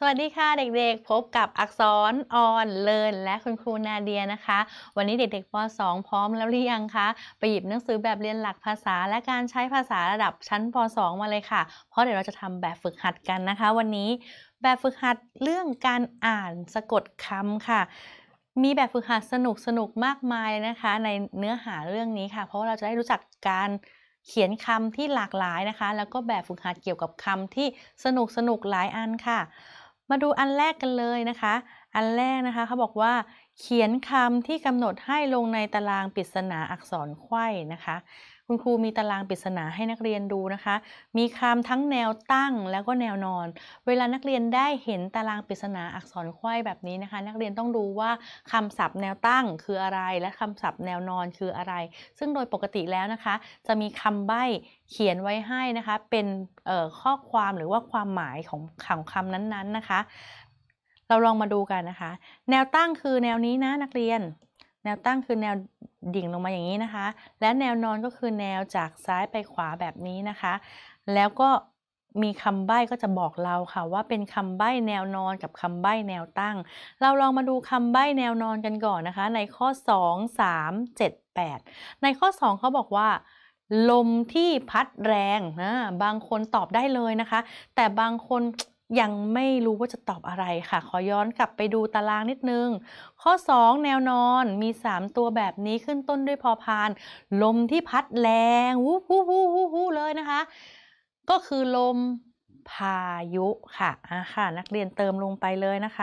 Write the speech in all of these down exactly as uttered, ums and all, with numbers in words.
วัสดีค่ะเด็กๆพบกับอักษรออนเลินและคุณครูนาเดียนะคะวันนี้เด็กๆป .สอง พร้อมแล้วหรือยังคะไปหยิบหนังสือแบบเรียนหลักภาษาและการใช้ภาษาระดับชั้นป .สอง มาเลยค่ะเพราะเดี๋ยวเราจะทำแบบฝึกหัดกันนะคะวันนี้แบบฝึกหัดเรื่องการอ่านสะกดคำค่ะมีแบบฝึกหัดสนุกๆมากมายนะคะในเนื้อหาเรื่องนี้ค่ะเพราะว่าเราจะได้รู้จักการเขียนคำที่หลากหลายนะคะแล้วก็แบบฝึกหัดเกี่ยวกับคำที่สนุกๆหลายอันค่ะ มาดูอันแรกกันเลยนะคะ อันแรกนะคะเขาบอกว่า เขียนคำที่กำหนดให้ลงในตารางปริศนาอักษรไขว้นะคะ คุณครูมีตารางปริศนาให้นักเรียนดูนะคะ มีคำทั้งแนวตั้งแล้วก็แนวนอน เวลานักเรียนได้เห็นตารางปริศนาอักษรไขว้แบบนี้นะคะ นักเรียนต้องดูว่าคำศัพท์แนวตั้งคืออะไร และคำศัพท์แนวนอนคืออะไร ซึ่งโดยปกติแล้วนะคะ จะมีคำใบ้เขียนไว้ให้นะคะ เป็นข้อความหรือว่าความหมายของคำคำนั้นๆนะคะ เราลองมาดูกันนะคะ แนวตั้งคือแนวนี้นะนักเรียน แนวตั้งคือแนวดิ่งลงมาอย่างนี้นะคะ และแนวนอนก็คือแนวจากซ้ายไปขวาแบบนี้นะคะ แล้วก็มีคำใบ้ก็จะบอกเราค่ะว่าเป็นคำใบ้แนวนอนกับคำใบ้แนวตั้ง เราลองมาดูคำใบ้แนวนอนกันก่อนนะคะ ในข้อสอง สาม เจ็ด แปดในข้อสองเขาบอกว่าลมที่พัดแรงนะบางคนตอบได้เลยนะคะ แต่บางคนยังไม่รู้ว่าจะตอบอะไรค่ะ ขอย้อนกลับไปดูตารางนิดนึง ข้อสองแนวนอนมีสามตัวแบบนี้ขึ้นต้นด้วยพอพาน ลมที่พัดแรงวู้ฮู้ฮู้ฮู้ฮู้เลยนะคะ ก็คือลมพายุค่ะอ่ะค่ะ นักเรียนเติมลงไปเลยนะคะ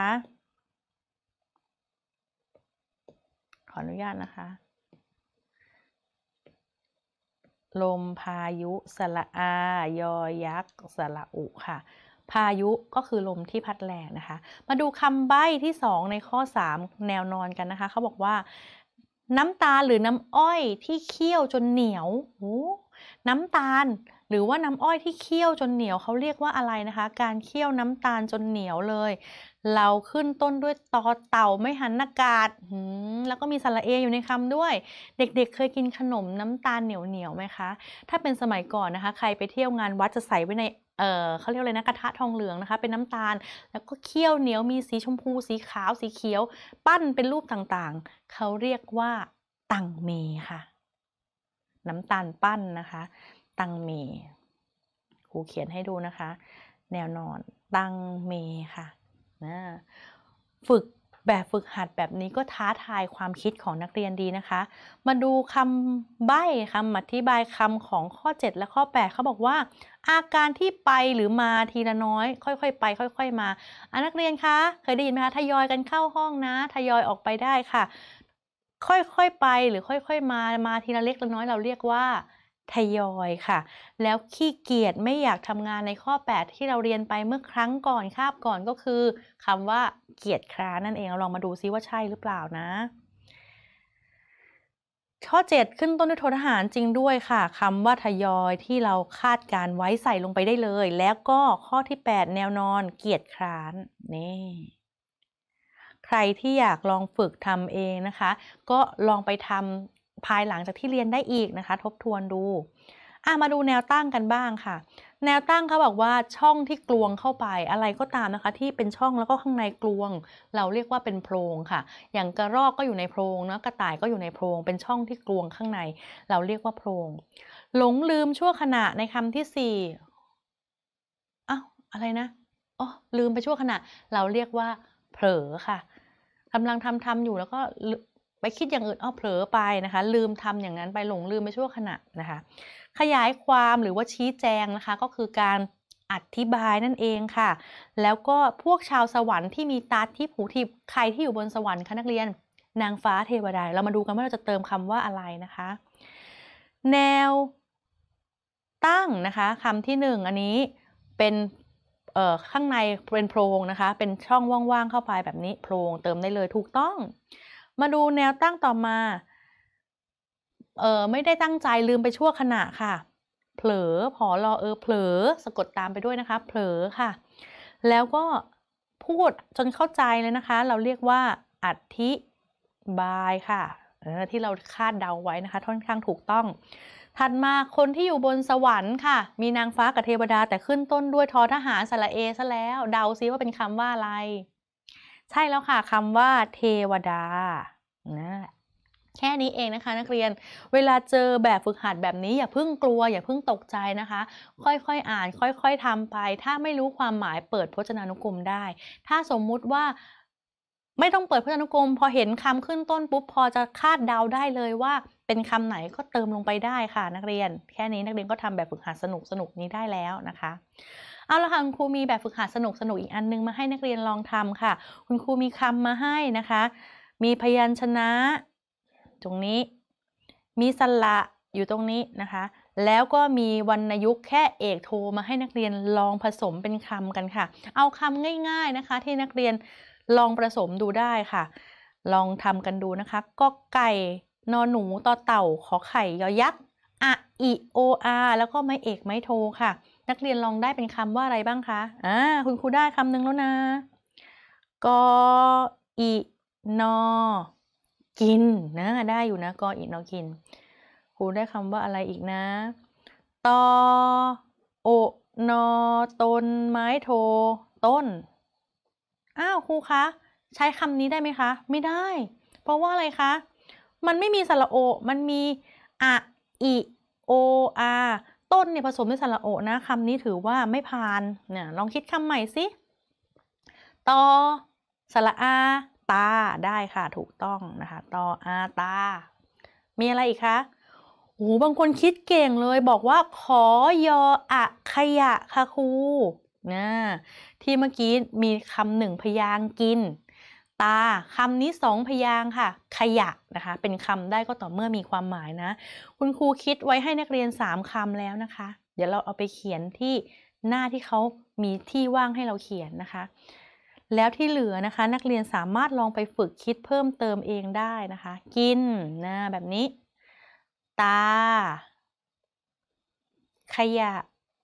ขออนุญาตนะคะ ลมพายุสระอายอยักษ์สระอุค่ะ พายุก็คือลมที่พัดแรงนะคะ มาดูคำใบ้ที่สองในข้อสามแนวนอนกันนะคะเขาบอกว่าน้ำตาลหรือน้ำอ้อยที่เคี่ยวจนเหนียวโอ้น้ำตาลหรือว่าน้ำอ้อยที่เคี่ยวจนเหนียวเขาเรียกว่าอะไรนะคะ การเคี่ยวน้ำตาลจนเหนียวเลย เราขึ้นต้นด้วยตอเต่าไม่หันอากาศแล้วก็มีสระเออยู่ในคำด้วย เด็กๆเเคยกินขนมน้ำตาลเหนียวๆไหมคะ ถ้าเป็นสมัยก่อนนะคะ ใครไปเที่ยวงานวัดจะใส่ไว้ในเอ่อเขาเรียกอะไรนะกระทะทองเหลืองนะคะ เป็นน้ำตาล แล้วก็เคี่ยวเหนียวมีสีชมพู สีขาว สีเขียว ปั้นเป็นรูปต่างๆ เขาเรียกว่าตังเมค่ะ น้ำตาลปั้นนะคะ ตังเมครูเขียนให้ดูนะคะ แนวนอนตังเมค่ะฝึกแบบฝึกหัดแบบนี้ก็ท้าทายความคิดของนักเรียนดีนะคะ มาดูคำใบ้คำอธิบายคำของข้อเจ็ดและข้อแปดเขาบอกว่าอาการที่ไปหรือมาทีละน้อยค่อยๆไปค่อยๆมาอ่ะนักเรียนคะเคยได้ยินไหมคะทยอยกันเข้าห้องนะทยอยออกไปได้ค่ะค่อยๆไปหรือค่อยๆมามาทีละเล็กละน้อยเราเรียกว่าทยอยค่ะแล้วขี้เกียจไม่อยากทำงานในข้อแปดที่เราเรียนไปเมื่อครั้งก่อนคาบก่อนก็คือคำว่าเกียจคร้านนั่นเองเราลองมาดูซิว่าใช่หรือเปล่านะข้อเจ็ดขึ้นต้นด้วยโททหารจริงด้วยค่ะคำว่าทยอยที่เราคาดการไว้ใส่ลงไปได้เลยแล้วก็ข้อที่แปดแนวนอนเกียจคร้านนี่ใครที่อยากลองฝึกทำเองนะคะก็ลองไปทำภายหลังจากที่เรียนได้อีกนะคะทบทวนดูอ่ะมาดูแนวตั้งกันบ้างค่ะแนวตั้งเขาบอกว่าช่องที่กลวงเข้าไปอะไรก็ตามนะคะที่เป็นช่องแล้วก็ข้างในกลวงเราเรียกว่าเป็นโพรงค่ะอย่างกระรอกก็อยู่ในโพรงนะกระต่ายก็อยู่ในโพรงเป็นช่องที่กลวงข้างในเราเรียกว่าโพรงหลงลืมชั่วขณะในคำที่สี่อ้าวอะไรนะอ๋อลืมไปชั่วขณะเราเรียกว่าเผลอค่ะกำลังทำทำอยู่แล้วก็ไปคิดอย่างอื่นอ้อเผลอไปนะคะลืมทำอย่างนั้นไปหลงลืมไปชั่วขณะนะคะขยายความหรือว่าชี้แจงนะคะก็คือการอธิบายนั่นเองค่ะแล้วก็พวกชาวสวรรค์ที่มีตาทิพย์หูทิพย์ใครที่อยู่บนสวรรค์คะนักเรียนนางฟ้าเทวดาเรามาดูกันว่าเราจะเติมคำว่าอะไรนะคะแนวตั้งนะคะคำที่หนึ่งอันนี้เป็นเอ่อข้างในเป็นโพรงนะคะเป็นช่องว่างๆเข้าไปแบบนี้โพรงเติมได้เลยถูกต้องมาดูแนวตั้งต่อมาเออไม่ได้ตั้งใจลืมไปชั่วขณะค่ะเผลอผอรอเออเผลอสะกดตามไปด้วยนะคะเผลอค่ะแล้วก็พูดจนเข้าใจเลยนะคะเราเรียกว่าอธิบายค่ะเออที่เราคาดเดาไว้นะคะค่อนข้างถูกต้องถัดมาคนที่อยู่บนสวรรค์ค่ะมีนางฟ้ากับเทวดาแต่ขึ้นต้นด้วยทอทหารสระเอซะแล้วเดาซิว่าเป็นคำว่าอะไรใช่แล้วค่ะคำว่าเทวดานะแค่นี้เองนะคะนักเรียนเวลาเจอแบบฝึกหัดแบบนี้อย่าเพิ่งกลัวอย่าเพิ่งตกใจนะคะค่อยๆอ่านค่อยๆทำไปถ้าไม่รู้ความหมายเปิดพจนานุกรมได้ถ้าสมมุติว่าไม่ต้องเปิดพจนานุกรมพอเห็นคำขึ้นต้นปุ๊บพอจะคาดเดาได้เลยว่าเป็นคำไหนก็เติมลงไปได้ค่ะนักเรียนแค่นี้นักเรียนก็ทำแบบฝึกหัดสนุกๆนี้ได้แล้วนะคะเอาละค่ะคุณครูมีแบบฝึกหัดสนุกๆอีกอันนึงมาให้นักเรียนลองทำค่ะคุณครูมีคำมาให้นะคะมีพยัญชนะตรงนี้มีสระอยู่ตรงนี้นะคะแล้วก็มีวรรณยุกต์แค่เอกโทมาให้นักเรียนลองผสมเป็นคำกันค่ะเอาคำง่ายๆนะคะที่นักเรียนลองผสมดูได้ค่ะลองทำกันดูนะคะก็ไก่นอหนูต่อเต่าขอไข่ยอยักษ์อะอิโออาแล้วก็ไม้เอกไม้โทค่ะนักเรียนลองได้เป็นคำว่าอะไรบ้างคะอ่าคุณครูได้คำหนึ่งแล้วนะกออินอกินนะได้อยู่นะกออินอกินครูได้คำว่าอะไรอีกนะตอโอนอต้นไม้โทต้นอ้าวครูคะใช้คำนี้ได้ไหมคะไม่ได้เพราะว่าอะไรคะมันไม่มีสระโอมันมีอะอิโออาต้นเนี่ยผสมด้วยสระโอนะคำนี้ถือว่าไม่ผ่านเนี่ยลองคิดคำใหม่สิตอสระอาตาได้ค่ะถูกต้องนะคะตออาตามีอะไรอีกคะโอ้บางคนคิดเก่งเลยบอกว่าขอยออะขยะค่ะครูนะที่เมื่อกี้มีคำหนึ่งพยางค์กินตาคำนี้สองพยางค์ค่ะขยะนะคะเป็นคำได้ก็ต่อเมื่อมีความหมายนะคุณครูคิดไว้ให้นักเรียนสามคำแล้วนะคะเดี๋ยวเราเอาไปเขียนที่หน้าที่เขามีที่ว่างให้เราเขียนนะคะแล้วที่เหลือนะคะนักเรียนสามารถลองไปฝึกคิดเพิ่มเติมเองได้นะคะกินนะแบบนี้ตาขยะ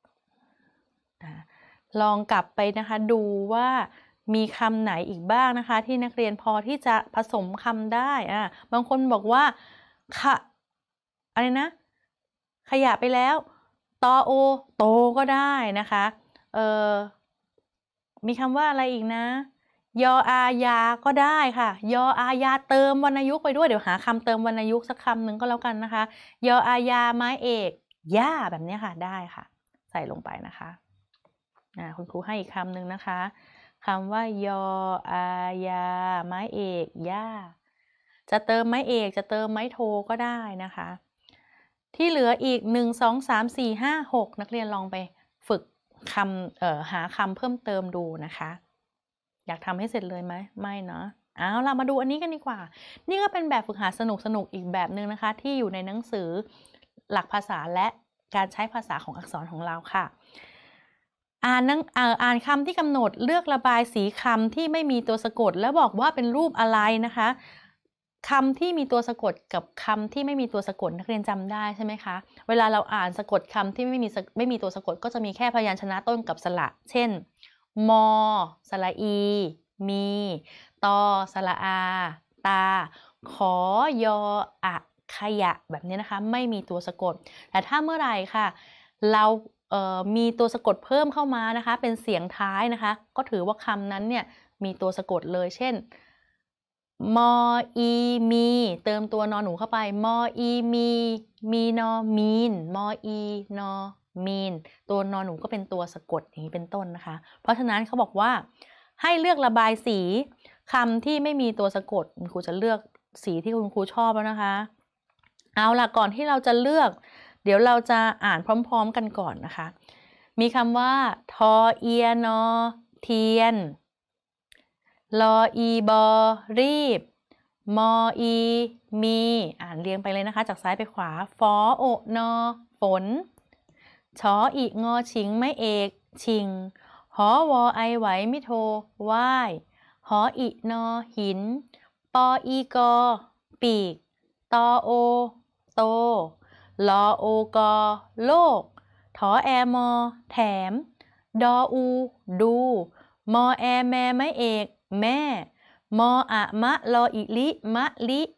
ลองกลับไปนะคะดูว่ามีคำไหนอีกบ้างนะคะที่นักเรียนพอที่จะผสมคำได้อ่ะบางคนบอกว่าขะอะไรนะขยะไปแล้วตอโอโตก็ได้นะคะเออมีคำว่าอะไรอีกนะยออายาก็ได้ค่ะยออายาเติมวรรณยุกต์ไปด้วยเดี๋ยวหาคำเติมวรรณยุกต์สักคำหนึ่งก็แล้วกันนะคะยออายาไม้เอกย่าแบบนี้ค่ะได้ค่ะใส่ลงไปนะคะคุณครูให้อีกคำหนึ่งนะคะคำว่ายออายาไม้เอกย่าจะเติมไม้เอกจะเติมไม้โทก็ได้นะคะที่เหลืออีกหนึ่ง สอง สาม สี่ ห้า หกนักเรียนลองไปฝึกคำเอ่อหาคำเพิ่มเติมดูนะคะอยากทำให้เสร็จเลยไหมไม่เนาะเอาล่ะมาดูอันนี้กันดีกว่านี่ก็เป็นแบบฝึกหัดสนุกๆอีกแบบหนึ่งนะคะที่อยู่ในหนังสือหลักภาษาและการใช้ภาษาของอักษรของเราค่ะอ่านนังอ่านคำที่กำหนดเลือกระบายสีคำที่ไม่มีตัวสะกดแล้วบอกว่าเป็นรูปอะไรนะคะคำที่มีตัวสะกดกับคำที่ไม่มีตัวสะกดนักเรียนจำได้ใช่ไหมคะเวลาเราอ่านสะกดคำที่ไม่มีไม่มีตัวสะกดก็จะมีแค่พยัญชนะต้นกับสระเช่นมอสระอีมีตอสระอาตาขอยออะขยะแบบนี้นะคะไม่มีตัวสะกดแต่ถ้าเมื่อไหร่ค่ะเราเอ่อมีตัวสะกดเพิ่มเข้ามานะคะเป็นเสียงท้ายนะคะก็ถือว่าคำนั้นเนี่ยมีตัวสะกดเลยเช่นมออีมีเติมตัวนอหนูเข้าไปมออีมีมีนอมีนมออีนอมีนตัวนอหนูก็เป็นตัวสะกดอย่างนี้เป็นต้นนะคะเพราะฉะนั้นเขาบอกว่าให้เลือกระบายสีคำที่ไม่มีตัวสะกดคุณครูจะเลือกสีที่คุณครูชอบแล้วนะคะเอาล่ะก่อนที่เราจะเลือกเดี๋ยวเราจะอ่านพร้อมๆกันก่อนนะคะมีคำว่าทอเอียนอเทียนลออีบอรีบมออีมีอ่านเรียงไปเลยนะคะจากซ้ายไปขวาฟอโอนอฝนชออีงอชิงไม่เอกชิงหอวอไอไหวมิโทว่ายหออีนอหินปออีกอปีกตอโอโตลอโอกอโลกทอแอมอแถมดออูดูมอแอแมไม้เอกแม่มออะมะลออิลิมะลิ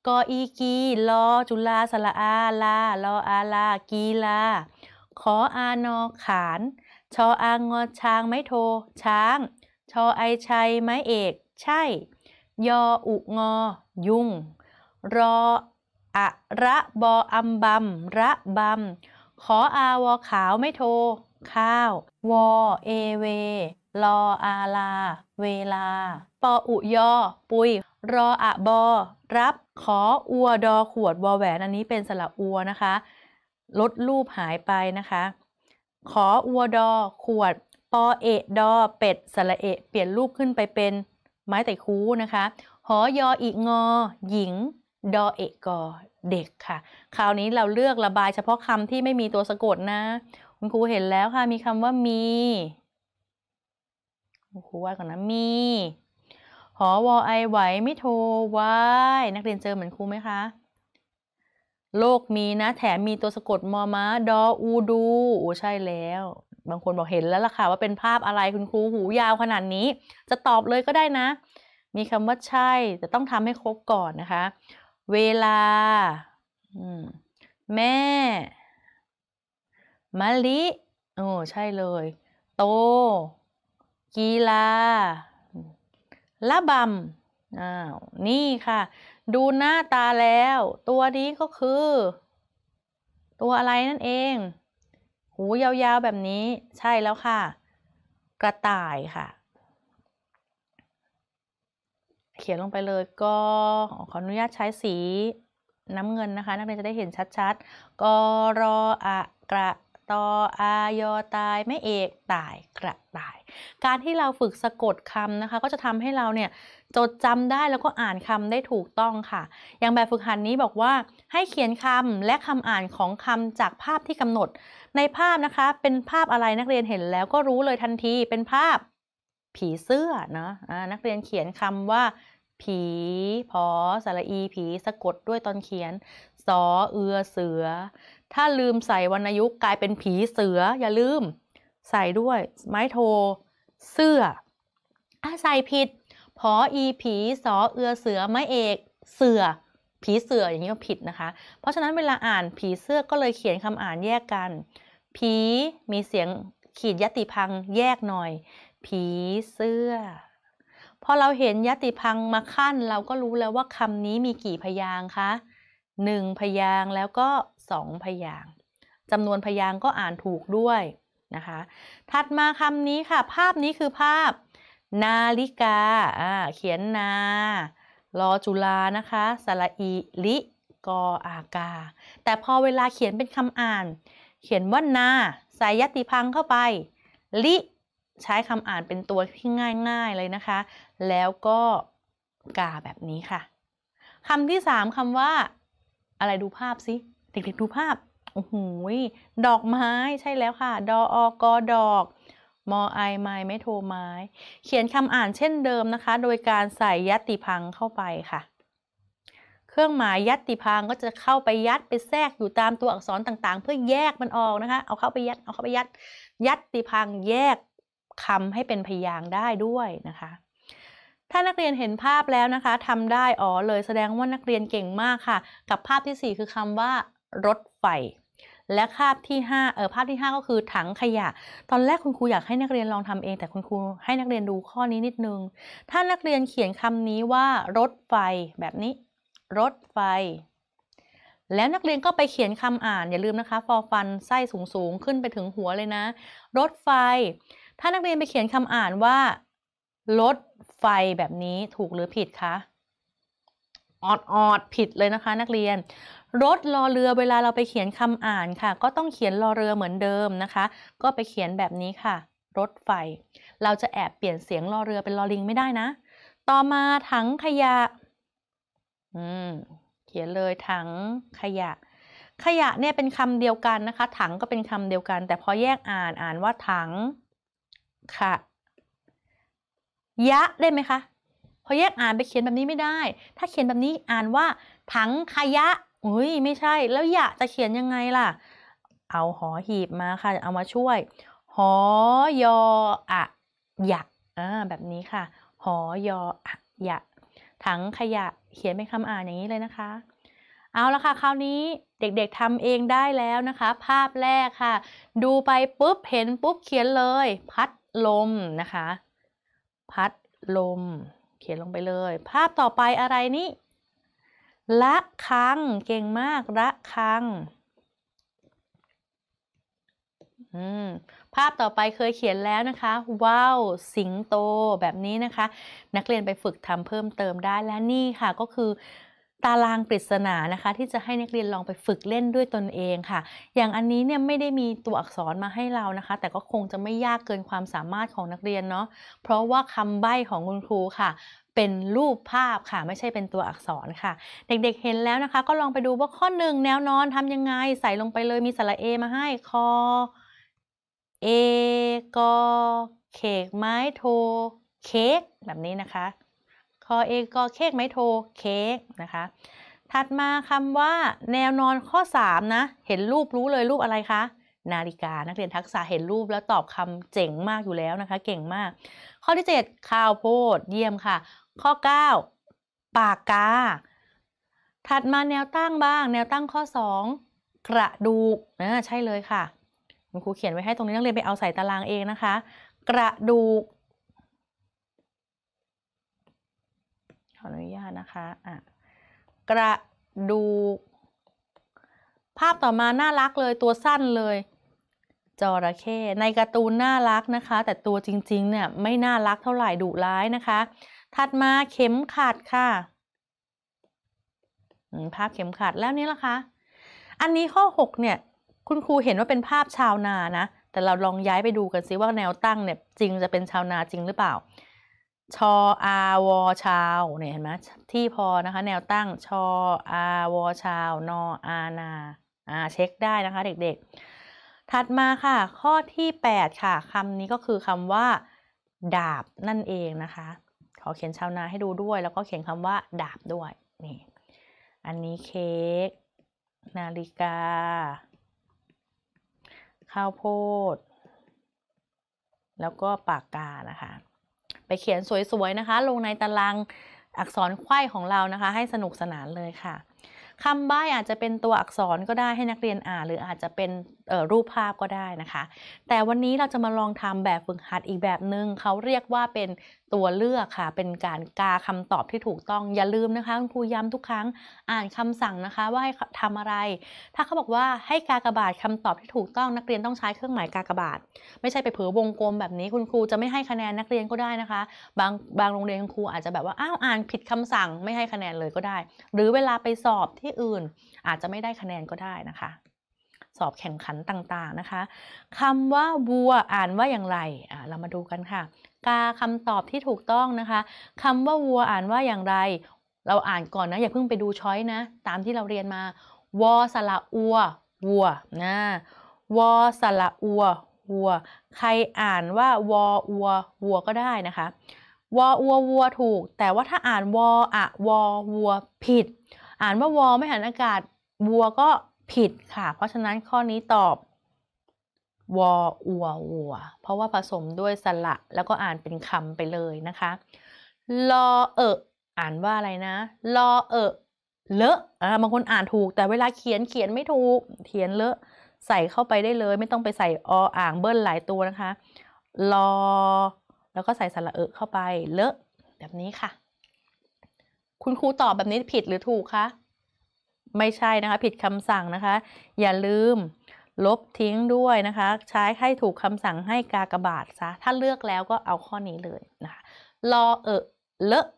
กออีกีลอจุฬาสระอาลาลออาลากีลาขออานอขานชออางอช้างไม้โทช้างชอไอชัยไม้เอกใช่ยออุงอยุงรออะระบออัมบัมระบำขออาวอขาวไม่โทข้าววอเอเวลออาลาเวลาปออุยอปุยรออะบอรับขออัวดอขวดวอแหวนอันนี้เป็นสระอัวนะคะลดรูปหายไปนะคะขออัวดอขวดปอเอะดอเป็ดสระเอะเปลี่ยนรูปขึ้นไปเป็นไม้ไต่คูนะคะหอยออีงอหญิงดอเอกกอเด็กค่ะคราวนี้เราเลือกระบายเฉพาะคำที่ไม่มีตัวสะกดนะคุณครูเห็นแล้วค่ะมีคำว่ามีคุณครูว่าก่อนนะมีหอวอไอไหวไม่โทไว้นักเรียนเจอเหมือนครูไหมคะโลกมีนะแถมมีตัวสะกดมอม้าดออูดูโอ้ใช่แล้วบางคนบอกเห็นแล้วล่ะค่ะว่าเป็นภาพอะไรคุณครูหูยาวขนาดนี้จะตอบเลยก็ได้นะมีคำว่าใช่แต่ต้องทำให้ครบก่อนนะคะเวลาแม่มะลิโอ้ใช่เลยโตกีฬาละบำอ้าวนี่ค่ะดูหน้าตาแล้วตัวนี้ก็คือตัวอะไรนั่นเองหูยาวๆแบบนี้ใช่แล้วค่ะกระต่ายค่ะเขียนลงไปเลยก็ขออนุญาตใช้สีน้ำเงินนะคะนักเรียนจะได้เห็นชัดๆกรออะกระตออายอตายไม่เอกตายกระต่ายการที่เราฝึกสะกดคำนะคะก็จะทำให้เราเนี่ยจดจำได้แล้วก็อ่านคำได้ถูกต้องค่ะอย่างแบบฝึกหัดนี้บอกว่าให้เขียนคำและคำอ่านของคำจากภาพที่กำหนดในภาพนะคะเป็นภาพอะไรนักเรียนเห็นแล้วก็รู้เลยทันทีเป็นภาพผีเสื้อนะนักเรียนเขียนคำว่าผีพอสระอีผีสะกดด้วยตอนเขียนสอเอือเสือถ้าลืมใส่วรรณยุกต์กลายเป็นผีเสืออย่าลืมใส่ด้วยไม้โทเสื้ออ่ะใส่ผิดพออีผีสอเอือเสือไม้เอกเสือผีเสืออย่างนี้ก็ผิดนะคะเพราะฉะนั้นเวลาอ่านผีเสื้อก็เลยเขียนคำอ่านแยกกันผีมีเสียงขีดยติพังแยกหน่อยผีเสื้อพอเราเห็นยติพังมาขั้นเราก็รู้แล้วว่าคำนี้มีกี่พยางค์คะหนึ่งพยางค์แล้วก็สองพยางค์จำนวนพยางค์ก็อ่านถูกด้วยนะคะถัดมาคำนี้ค่ะภาพนี้คือภาพนาฬิกาอ่าเขียนนารอจุฬานะคะสระอีลิกออากาแต่พอเวลาเขียนเป็นคำอ่านเขียนว่านาใส่ยติพังเข้าไปลิใช้คำอ่านเป็นตัวที่ง่ายๆเลยนะคะแล้วก็กาแบบนี้ค่ะคำที่สามคำว่าอะไรดูภาพสิเด็กๆดูภาพโอ้โหดอกไม้ใช่แล้วค่ะดออกอดอกมอไอไม้ไม่โทไม้เขียนคำอ่านเช่นเดิมนะคะโดยการใส่ยติพังเข้าไปค่ะเครื่องหมายยัตติพังก็จะเข้าไปยัดไปแทรกอยู่ตามตัวอักษรต่างๆเพื่อแยกมันออกนะคะเอาเข้าไปยัดเอาเข้าไปยัดยัตติพังแยกคำให้เป็นพยางค์ได้ด้วยนะคะถ้านักเรียนเห็นภาพแล้วนะคะทำได้อ๋อเลยแสดงว่านักเรียนเก่งมากค่ะกับภาพที่สี่คือคำว่ารถไฟและภาพที่ห้าเออภาพที่ห้าก็คือถังขยะตอนแรกคุณครูอยากให้นักเรียนลองทำเองแต่คุณครูให้นักเรียนดูข้อนี้นิดนึงถ้านักเรียนเขียนคำนี้ว่ารถไฟแบบนี้รถไฟแล้วนักเรียนก็ไปเขียนคำอ่านอย่าลืมนะคะฟอฟันไส้สูงๆขึ้นไปถึงหัวเลยนะรถไฟถ้านักเรียนไปเขียนคำอ่านว่ารถไฟแบบนี้ถูกหรือผิดคะออดออดผิดเลยนะคะนักเรียนรถรอเรือเวลาเราไปเขียนคำอ่านค่ะก็ต้องเขียนรอเรือเหมือนเดิมนะคะก็ไปเขียนแบบนี้ค่ะรถไฟเราจะแอบเปลี่ยนเสียงรอเรือเป็นรอลิงไม่ได้นะต่อมาถังขยะอืมเขียนเลยถังขยะขยะเนี่ยเป็นคำเดียวกันนะคะถังก็เป็นคำเดียวกันแต่พอแยกอ่านอ่านว่าถังค่ะยะได้ไหมคะพอแยกอ่านไปเขียนแบบนี้ไม่ได้ถ้าเขียนแบบนี้อ่านว่าถังขยะอุ้ยไม่ใช่แล้วยะจะเขียนยังไงล่ะเอาหอหีบมาค่ะเอามาช่วยหอยออะยะอ่าแบบนี้ค่ะหอยออะยะถังขยะเขียนเป็นคำอ่านอย่างนี้เลยนะคะเอาละค่ะคราวนี้เด็กๆทำเองได้แล้วนะคะภาพแรกค่ะดูไปปุ๊บเห็นปุ๊บเขียนเลยพัดลมนะคะพัดลมเขียนลงไปเลยภาพต่อไปอะไรนี่ระฆังเก่งมากระฆังอืมภาพต่อไปเคยเขียนแล้วนะคะว้าวสิงโตแบบนี้นะคะนักเรียนไปฝึกทำเพิ่มเติมได้และนี่ค่ะก็คือตารางปริศนานะคะที่จะให้นักเรียนลองไปฝึกเล่นด้วยตนเองค่ะอย่างอันนี้เนี่ยไม่ได้มีตัวอักษรมาให้เรานะคะแต่ก็คงจะไม่ยากเกินความสามารถของนักเรียนเนาะเพราะว่าคำใบ้ของคุณครูค่ะเป็นรูปภาพค่ะไม่ใช่เป็นตัวอักษรค่ะเด็กๆเห็นแล้วนะคะก็ลองไปดูว่าข้อหนึ่งแนวนอนทำยังไงใส่ลงไปเลยมีสระเอมาให้คอเอกอเขกไม้โทเค้กแบบนี้นะคะคอเอกอเค้กไม้โทเค้กนะคะถัดมาคำว่าแนวนอนข้อสามนะเห็นรูปรู้เลยรูปอะไรคะนาฬิกานักเรียนทักษะเห็นรูปแล้วตอบคำเจ๋งมากอยู่แล้วนะคะเก่งมากข้อที่เจ็ดข้าวโพดเยี่ยมค่ะข้อเก้าปากกาถัดมาแนวตั้งบ้างแนวตั้งข้อสองกระดูกอ่าใช่เลยค่ะคุณครูเขียนไว้ให้ตรงนี้นักเรียนไปเอาใส่ตารางเองนะคะกระดูกขออนุญาตนะคะอ่ะกระดูกภาพต่อมาน่ารักเลยตัวสั้นเลยจระเข้ในการ์ตูนน่ารักนะคะแต่ตัวจริงๆเนี่ยไม่น่ารักเท่าไหร่ดุร้ายนะคะถัดมาเข็มขัดค่ะภาพเข็มขัดแล้วนี่ล่ะคะอันนี้ข้อหกเนี่ยคุณครูเห็นว่าเป็นภาพชาวนานะแต่เราลองย้ายไปดูกันซิว่าแนวตั้งเนี่ยจริงจะเป็นชาวนาจริงหรือเปล่าชออาวอชาวเนี่ยเห็นไหมที่พอนะคะแนวตั้งชออาวอชาวนออานาอ่าเช็คได้นะคะเด็กๆถัดมาค่ะข้อที่แปดค่ะคำนี้ก็คือคำว่าดาบนั่นเองนะคะขอเขียนชาวนาให้ดูด้วยแล้วก็เขียนคำว่าดาบด้วยนี่อันนี้เค้กนาฬิกาข้าวโพดแล้วก็ปากกานะคะไปเขียนสวยๆนะคะลงในตารางอักษรไขว้ของเรานะคะให้สนุกสนานเลยค่ะคำใบ้อาจจะเป็นตัวอักษรก็ได้ให้นักเรียนอ่านหรืออาจจะเป็นรูปภาพก็ได้นะคะแต่วันนี้เราจะมาลองทำแบบฝึกหัดอีกแบบหนึ่งเขาเรียกว่าเป็นตัวเลือกค่ะเป็นการกาคำตอบที่ถูกต้องอย่าลืมนะคะคุณครูย้ำทุกครั้งอ่านคำสั่งนะคะว่าให้ทำอะไรถ้าเขาบอกว่าให้กากบาทคำตอบที่ถูกต้องนักเรียนต้องใช้เครื่องหมายกากบาทไม่ใช่ไปเผลอวงกลมแบบนี้คุณครูจะไม่ให้คะแนนนักเรียนก็ได้นะคะบางบางโรงเรียนคุณครูอาจจะแบบว่าอ้าวอ่านผิดคำสั่งไม่ให้คะแนนเลยก็ได้หรือเวลาไปสอบที่อื่นอาจจะไม่ได้คะแนนก็ได้นะคะสอบแข่งขันต่างๆนะคะคำว่าวัวอ่านว่าอย่างไรอ่าเรามาดูกันค่ะกาคำตอบที่ถูกต้องนะคะคำว่าวัวอ่านว่าอย่างไรเราอ่านก่อนนะอย่าเพิ่งไปดูช้อยนะตามที่เราเรียนมาวอสระอัววัวนะวอสระอัววัวใครอ่านว่าวออัววัวก็ได้นะคะวออัววัวถูกแต่ว่าถ้าอ่านวออะวอวัวผิดอ่านว่าวอไม่หันอากาศวัวก็ผิดค่ะเพราะฉะนั้นข้อนี้ตอบวออัววัวเพราะว่าผสมด้วยสระแล้วก็อ่านเป็นคำไปเลยนะคะลอเอะอ่านว่าอะไรนะลอเอะเลอะอ่าบางคนอ่านถูกแต่เวลาเขียนเขียนไม่ถูกเขียนเลอะใส่เข้าไปได้เลยไม่ต้องไปใส่ออ่างเบิ้ลหลายตัวนะคะลอแล้วก็ใส่สระเอะเข้าไปเลอะแบบนี้ค่ะคุณครูตอบแบบนี้ผิดหรือถูกคะไม่ใช่นะคะผิดคำสั่งนะคะอย่าลืมลบทิ้งด้วยนะคะใช้ให้ถูกคำสั่งให้กากบาทซะถ้าเลือกแล้วก็เอาข้อนี้เลยนะคะลอเอะเลอะ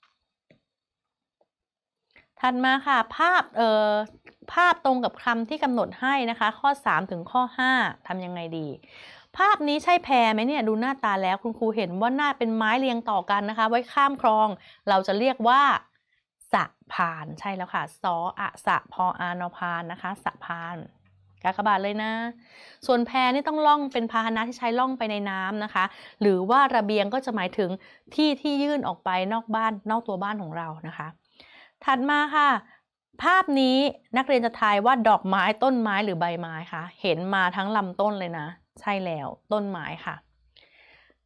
ถัดมาค่ะภาพเอ่อภาพตรงกับคำที่กำหนดให้นะคะข้อสามถึงข้อห้าทำยังไงดีภาพนี้ใช่แพไหมเนี่ยดูหน้าตาแล้วคุณครูเห็นว่าหน้าเป็นไม้เรียงต่อกันนะคะไว้ข้ามคลองเราจะเรียกว่าสะพานใช่แล้วค่ะสออะสะพออานอพานนะคะสะพานกากบาทเลยนะส่วนแพนี่ต้องล่องเป็นพาหนะที่ใช้ล่องไปในน้ำนะคะหรือว่าระเบียงก็จะหมายถึงที่ที่ยื่นออกไปนอกบ้านนอกตัวบ้านของเรานะคะถัดมาค่ะภาพนี้นักเรียนจะทายว่าดอกไม้ต้นไม้หรือใบไม้คะเห็นมาทั้งลำต้นเลยนะใช่แล้วต้นไม้ค่ะ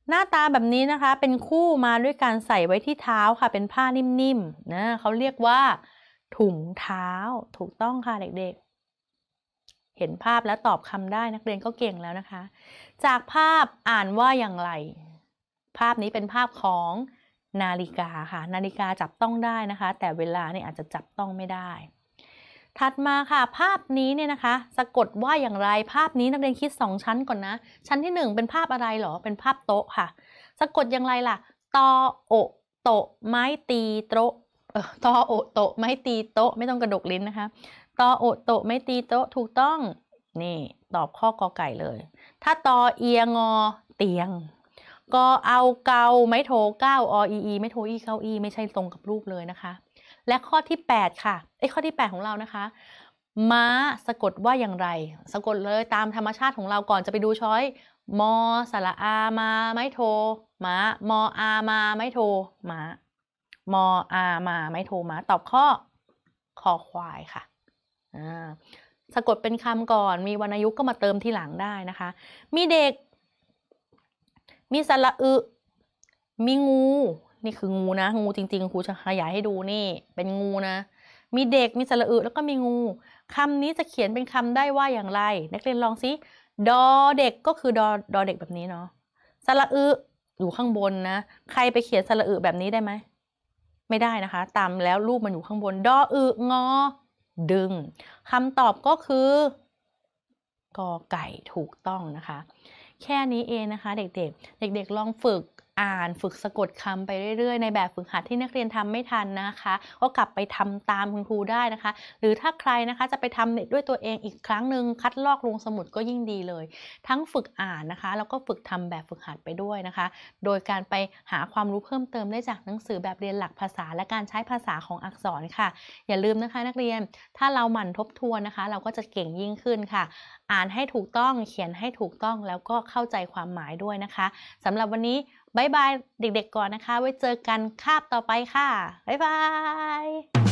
หน้าตาแบบนี้นะคะเป็นคู่มาด้วยการใส่ไว้ที่เท้าค่ะเป็นผ้านิ่มๆนะเขาเรียกว่าถุงเท้าถูกต้องค่ะเด็กๆเห็นภาพแล้วตอบคำได้นักเรียนก็เก่งแล้วนะคะจากภาพอ่านว่าอย่างไรภาพนี้เป็นภาพของนาฬิกาค่ะนาฬิกาจับต้องได้นะคะแต่เวลาเนี่ยอาจจะจับต้องไม่ได้ถัดมาค่ะภาพนี้เนี่ยนะคะสะกดว่าอย่างไรภาพนี้นักเรียนคิดสองชั้นก่อนนะชั้นที่หนึ่งเป็นภาพอะไรหรอเป็นภาพโต๊ะค่ะสะกดอย่างไรล่ะตอโอโตะไม้ตีโต๊ะเออตอโอโตะไม้ตีโต๊ะไม่ต้องกระดกลิ้นนะคะตอโอโตะไม้ตีโต๊ะถูกต้องนี่ตอบข้อกอไก่เลยถ้าตอเอียงอเตียงกอเอาเกาไม้โทเก้าออีอีไม้โทอีเก้าอีไม่ใช่ตรงกับรูปเลยนะคะและข้อที่แปดค่ะไอ้ข้อที่แปดของเรานะคะม้าสะกดว่าอย่างไรสะกดเลยตามธรรมชาติของเราก่อนจะไปดูช้อยมอสระอามาไม้โทม้ามออามาไม้โทม้ามออามาไม้โทม้าตอบข้อคอควายค่ะอ่าสะกดเป็นคำก่อนมีวรรณยุกต์ก็มาเติมทีหลังได้นะคะมีเด็กมีสระอึมีงูนี่คืองูนะงูจริงๆครูจะขยายให้ดูนี่เป็นงูนะมีเด็กมีสระอึแล้วก็มีงูคำนี้จะเขียนเป็นคำได้ว่าอย่างไรนักเรียนลองสิดอเด็กก็คือดอดอเด็กแบบนี้เนาะสระอึอยู่ข้างบนนะใครไปเขียนสระอึแบบนี้ได้ไหมไม่ได้นะคะตามแล้วรูปมันอยู่ข้างบนดออึงอดึงคำตอบก็คือกอไก่ถูกต้องนะคะแค่นี้เองนะคะเด็กๆเด็กๆลองฝึกอ่านฝึกสะกดคำไปเรื่อยๆในแบบฝึกหัดที่นักเรียนทำไม่ทันนะคะก็กลับไปทำตามคุณครูได้นะคะหรือถ้าใครนะคะจะไปทำด้วยตัวเองอีกครั้งหนึ่งคัดลอกลงสมุดก็ยิ่งดีเลยทั้งฝึกอ่านนะคะแล้วก็ฝึกทำแบบฝึกหัดไปด้วยนะคะโดยการไปหาความรู้เพิ่มเติมได้จากหนังสือแบบเรียนหลักภาษาและการใช้ภาษาของอักษรค่ะอย่าลืมนะคะนักเรียนถ้าเราหมั่นทบทวนนะคะเราก็จะเก่งยิ่งขึ้นค่ะอ่านให้ถูกต้องเขียนให้ถูกต้องแล้วก็เข้าใจความหมายด้วยนะคะสำหรับวันนี้บายบายเด็กๆก่อนนะคะไว้เจอกันคาบต่อไปค่ะบ๊ายบาย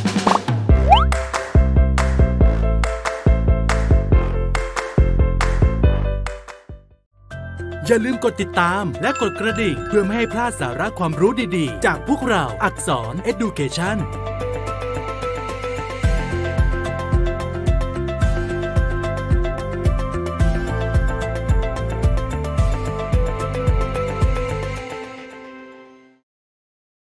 อย่าลืมกดติดตามและกดกระดิ่งเพื่อไม่ให้พลาดสาระความรู้ดีๆจากพวกเราอักษร Education